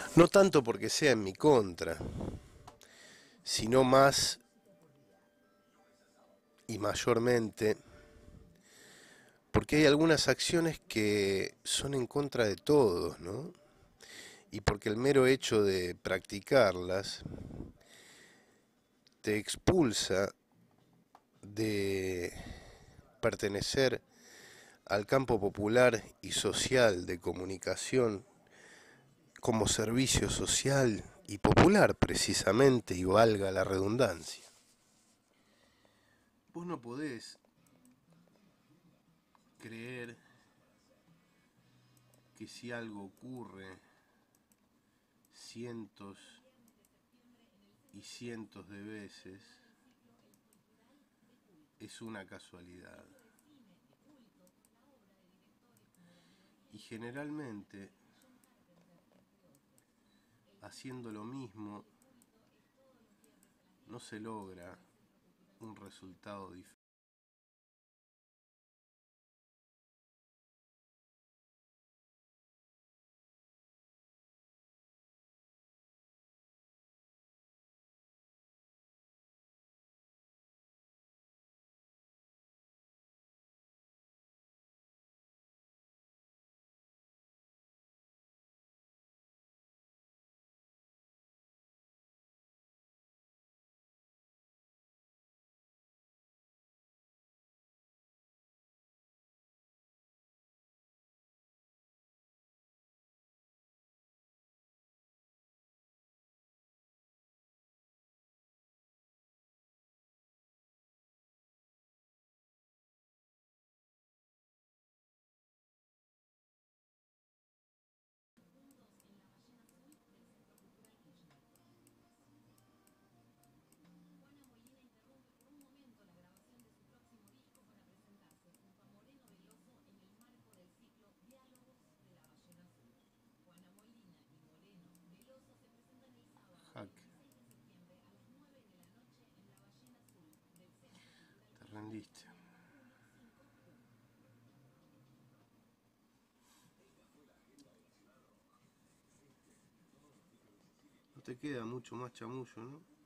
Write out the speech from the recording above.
No tanto porque sea en mi contra, sino más y mayormente porque hay algunas acciones que son en contra de todos, ¿no? Y porque el mero hecho de practicarlas te expulsa de pertenecer al campo popular y social de comunicación como servicio social y popular precisamente, y valga la redundancia. Vos no podés creer que si algo ocurre cientos y cientos de veces es una casualidad. Y generalmente, haciendo lo mismo, no se logra un resultado diferente. Jaque, te rendiste. No te queda mucho más chamullo, ¿no?